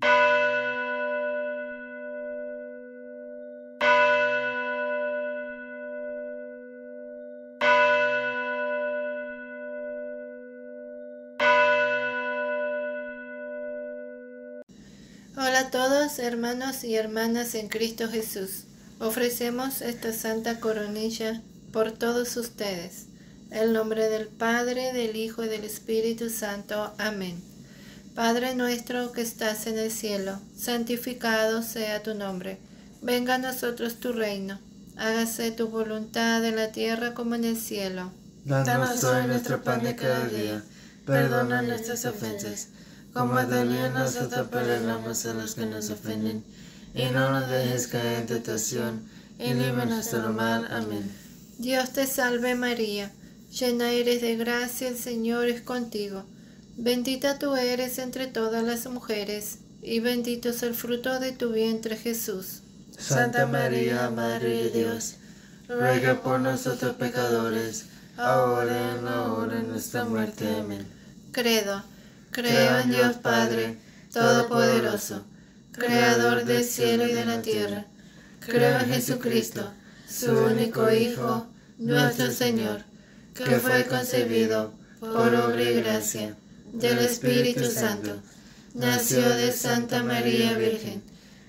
Hola a todos, hermanos y hermanas en Cristo Jesús. Ofrecemos esta santa coronilla por todos ustedes. En el nombre del Padre, del Hijo y del Espíritu Santo. Amén. Padre nuestro que estás en el cielo, santificado sea tu nombre. Venga a nosotros tu reino. Hágase tu voluntad en la tierra como en el cielo. Danos hoy nuestro pan de cada día. Perdona nuestras ofensas, como también nosotros perdonamos a los que nos ofenden. Y no nos dejes caer en tentación, y líbranos del mal. Amén. Dios te salve María, llena eres de gracia, el Señor es contigo. Bendita tú eres entre todas las mujeres, y bendito es el fruto de tu vientre Jesús. Santa María, Madre de Dios, ruega por nosotros pecadores, ahora y en la hora de nuestra muerte. Amén. Credo. Creo en Dios Padre Todopoderoso, Creador del cielo y de la tierra. Creo en Jesucristo, su único Hijo, nuestro Señor, que fue concebido por obra y gracia del Espíritu Santo. Nació de Santa María Virgen,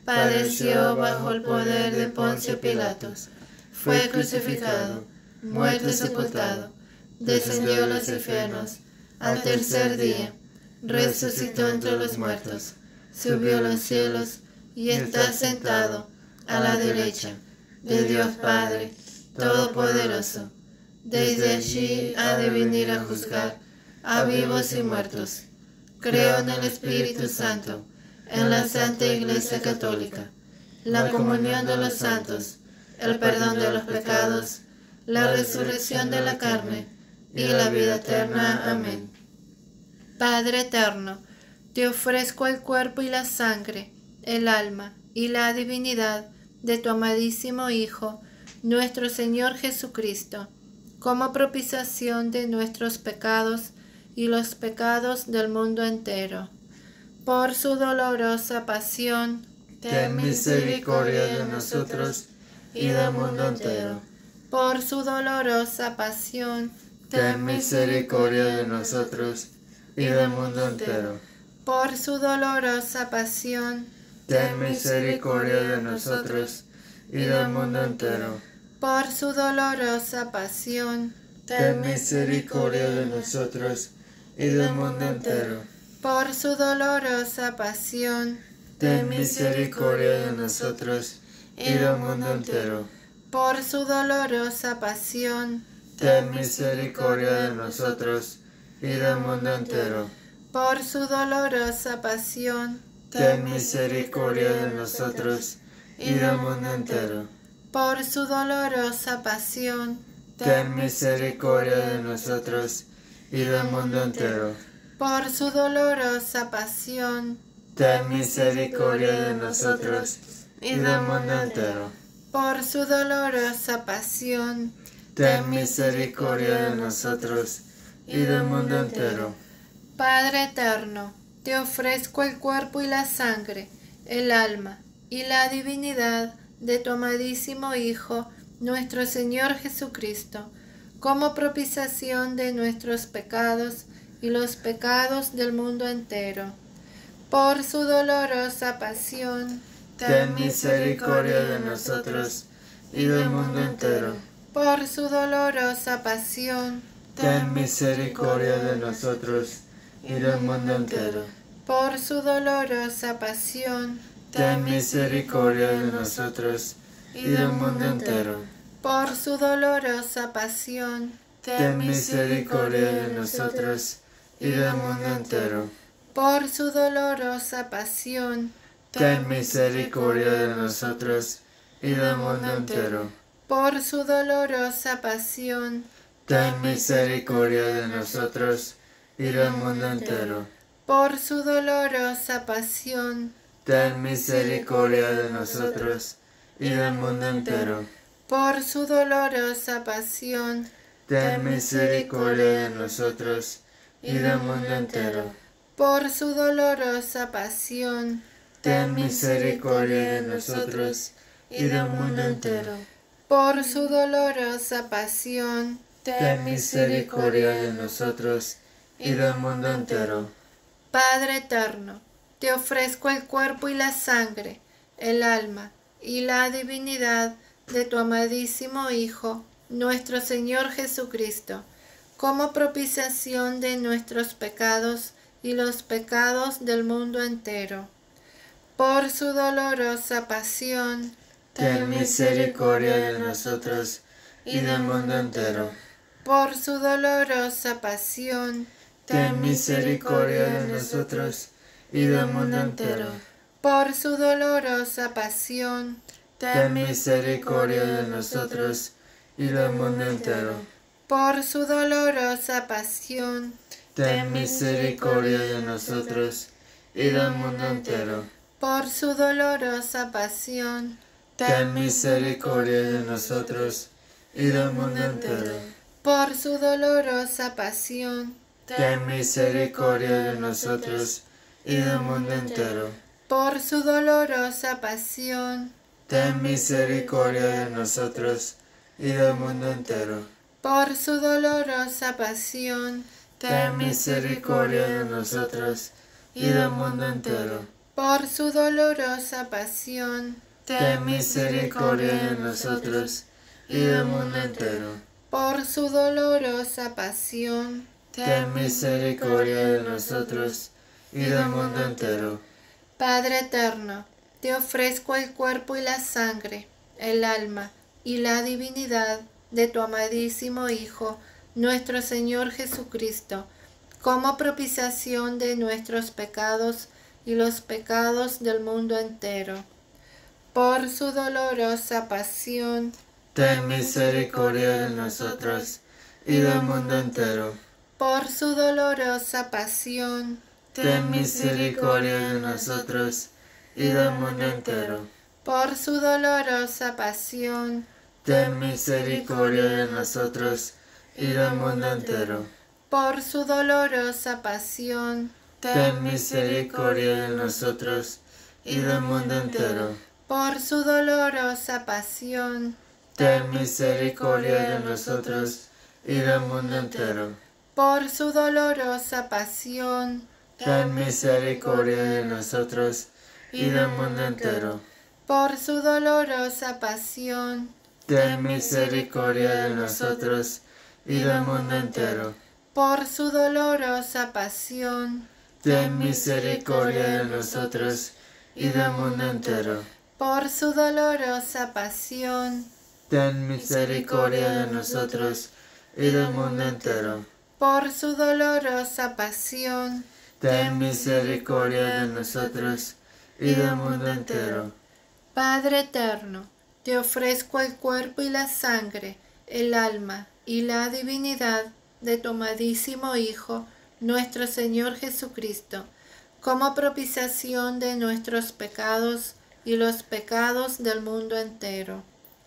padeció bajo el poder de Poncio Pilatos, fue crucificado, muerto y sepultado, descendió a los infiernos, al tercer día resucitó entre los muertos, subió a los cielos y está sentado a la derecha de Dios Padre Todopoderoso. Desde allí ha de venir a juzgar a vivos y muertos. Creo en el Espíritu Santo, en la Santa Iglesia Católica, la comunión de los santos, el perdón de los pecados, la resurrección de la carne y la vida eterna. Amén. Padre eterno, te ofrezco el cuerpo y la sangre, el alma y la divinidad de tu amadísimo Hijo, nuestro Señor Jesucristo, como propiciación de nuestros pecados y los pecados del mundo entero. Por su dolorosa pasión, ten misericordia de nosotros y del mundo entero. Por su dolorosa pasión, ten misericordia de nosotros y del mundo entero. Por su dolorosa pasión, ten misericordia de nosotros y del mundo entero. Por su dolorosa pasión, ten misericordia de nosotros y del mundo entero. Por su dolorosa pasión, ten misericordia de nosotros y del mundo entero. Por su dolorosa pasión, ten misericordia de nosotros y del mundo entero. Por su dolorosa pasión, ten misericordia de nosotros y del mundo entero. Por su dolorosa pasión, ten misericordia de nosotros y del mundo entero. Por su dolorosa pasión, ten misericordia de nosotros y del mundo entero. Por su dolorosa pasión, ten misericordia de nosotros y del mundo entero. Padre eterno, te ofrezco el cuerpo y la sangre, el alma y la divinidad de tu amadísimo Hijo, nuestro Señor Jesucristo, como propiciación de nuestros pecados y los pecados del mundo entero. Por su dolorosa pasión, ten misericordia de nosotros y del mundo entero. Por su dolorosa pasión, ten misericordia de nosotros y del mundo entero. Por su dolorosa pasión, ten misericordia de nosotros y del mundo entero. Por su dolorosa pasión, ten misericordia de nosotros y del mundo entero. Por su dolorosa pasión, ten misericordia de nosotros y del mundo entero. Por su dolorosa pasión, ten misericordia de nosotros y del mundo entero. Por su dolorosa pasión, ten misericordia de nosotros y del mundo entero. Por su dolorosa pasión, ten misericordia de nosotros y del mundo entero. Por su dolorosa pasión, ten misericordia de nosotros y del mundo entero. Por su dolorosa pasión, Ten misericordia de nosotros y del mundo entero. Padre eterno, te ofrezco el cuerpo y la sangre, el alma y la divinidad de tu amadísimo Hijo, nuestro Señor Jesucristo, como propiciación de nuestros pecados y los pecados del mundo entero. Por su dolorosa pasión, ten misericordia de nosotros y del mundo entero. Por su dolorosa pasión, ten misericordia de nosotros y del mundo entero. Por su dolorosa pasión, ten misericordia de nosotros y del mundo entero. Por su dolorosa pasión, ten misericordia de nosotros y del mundo entero. Por su dolorosa pasión, ten misericordia de nosotros y del mundo entero. Por su dolorosa pasión, ten misericordia de nosotros y del mundo entero. Por su dolorosa pasión, ten misericordia de nosotros y del mundo entero. Por su dolorosa pasión, ten misericordia de nosotros y del mundo entero. Por su dolorosa pasión, ten misericordia de nosotros y del mundo entero. Por su dolorosa pasión, ten misericordia de nosotros y del mundo entero. Padre eterno, te ofrezco el cuerpo y la sangre, el alma y la divinidad de tu amadísimo Hijo, nuestro Señor Jesucristo, como propiciación de nuestros pecados y los pecados del mundo entero. Por su dolorosa pasión, ten misericordia de nosotros y del mundo entero. Por su dolorosa pasión, ten misericordia de nosotros y del mundo entero. Por su dolorosa pasión, ten misericordia de nosotros y del mundo entero. Por su dolorosa pasión, ten misericordia de nosotros y del mundo entero. Por su dolorosa pasión, ten misericordia de nosotros y del mundo entero. Por su dolorosa pasión, ten misericordia de nosotros y del mundo entero. Por su dolorosa pasión, ten misericordia de nosotros y del mundo entero. Por su dolorosa pasión, ten misericordia de nosotros y del mundo entero. Por su dolorosa pasión, ten misericordia de nosotros y del mundo entero. Por su dolorosa pasión, ten misericordia de nosotros y del mundo entero. Padre eterno, te ofrezco el cuerpo y la sangre, el alma y la divinidad de tu amadísimo Hijo, nuestro Señor Jesucristo, como propiciación de nuestros pecados y los pecados del mundo entero.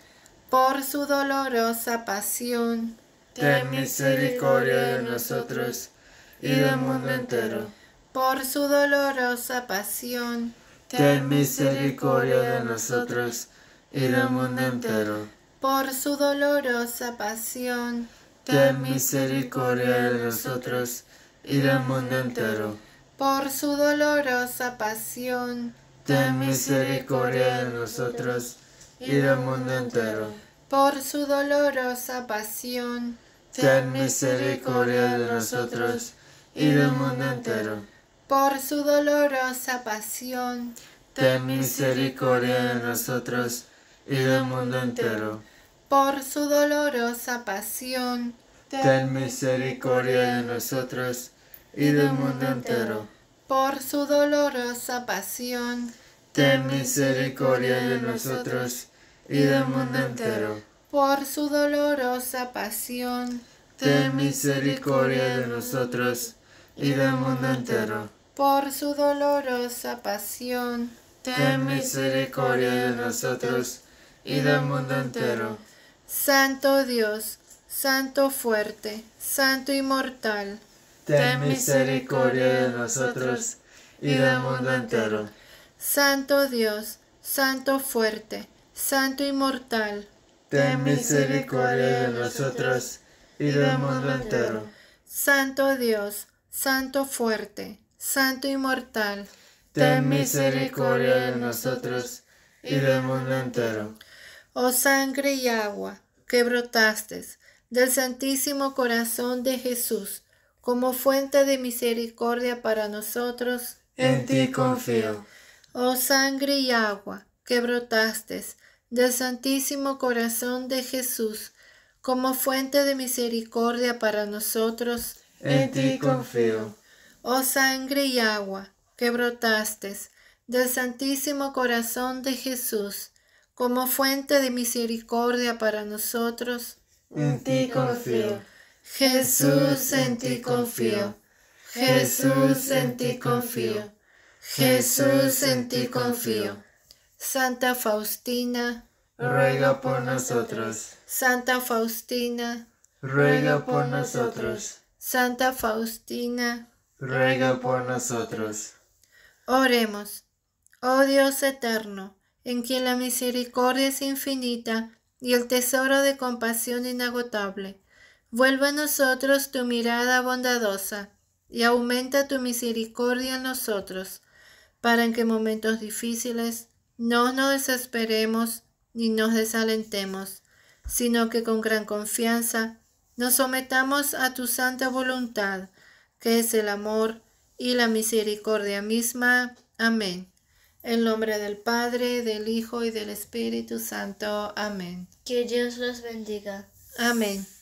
Por su dolorosa pasión, ten misericordia de nosotros y del mundo entero. Por su dolorosa pasión, ten misericordia de nosotros y del mundo entero. Por su dolorosa pasión, ten misericordia de nosotros y del mundo entero. Por su dolorosa pasión, ten misericordia de nosotros y del mundo entero. Por su dolorosa pasión, ten misericordia de nosotros y del mundo entero. Por su dolorosa pasión, ten misericordia de nosotros y del mundo entero. Por su dolorosa pasión, ten misericordia de nosotros y del mundo entero. Por su dolorosa pasión, ten misericordia de nosotros y del mundo entero. Por su dolorosa pasión, ten misericordia de nosotros y del mundo entero. Por su dolorosa pasión, ten misericordia de nosotros y del mundo entero. Santo Dios, Santo fuerte, Santo inmortal, ten misericordia de nosotros y del mundo entero. Santo Dios, Santo fuerte, Santo inmortal, ten misericordia de nosotros y del mundo entero. Santo Dios, Santo fuerte, Santo inmortal, ten misericordia de nosotros y del mundo entero. Oh sangre y agua que brotastes del Santísimo Corazón de Jesús como fuente de misericordia para nosotros, en ti confío. Oh sangre y agua que brotastes del Santísimo Corazón de Jesús como fuente de misericordia para nosotros, en ti confío. Oh sangre y agua que brotastes del Santísimo Corazón de Jesús como fuente de misericordia para nosotros, en ti confío. Jesús, en ti confío. Jesús, en ti confío. Jesús, en ti confío. Santa Faustina, ruega por nosotros. Santa Faustina, ruega por nosotros. Santa Faustina, ruega por nosotros. Oremos. Oh Dios eterno, en quien la misericordia es infinita y el tesoro de compasión inagotable, vuelve a nosotros tu mirada bondadosa y aumenta tu misericordia en nosotros, para que en momentos difíciles no nos desesperemos ni nos desalentemos, sino que con gran confianza nos sometamos a tu santa voluntad, que es el amor y la misericordia misma. Amén. En nombre del Padre, del Hijo y del Espíritu Santo. Amén. Que Dios los bendiga. Amén.